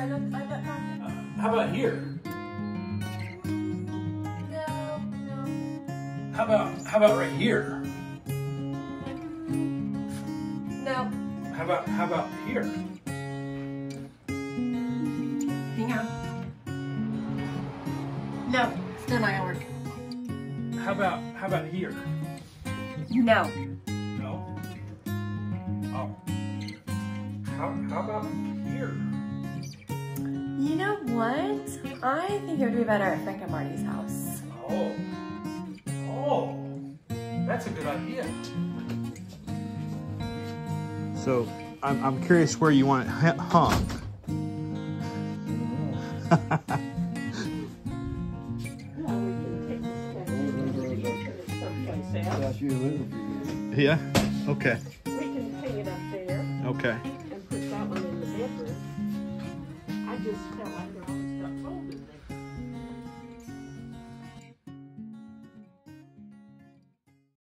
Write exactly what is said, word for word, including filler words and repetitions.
don't, I don't know. Uh, how about here? No, no. How about how about right here? No. How about how about here? Hang on. No, still not gonna work. How about how about here? No. No. Oh. How how about here? You know what? I think it would be better at Frank and Marty's house. Oh. Oh. That's a good idea. So I'm, I'm curious where you want it hung. Yeah? Okay. We can hang it up there Okay. and put that one in the bedroom. I just felt like there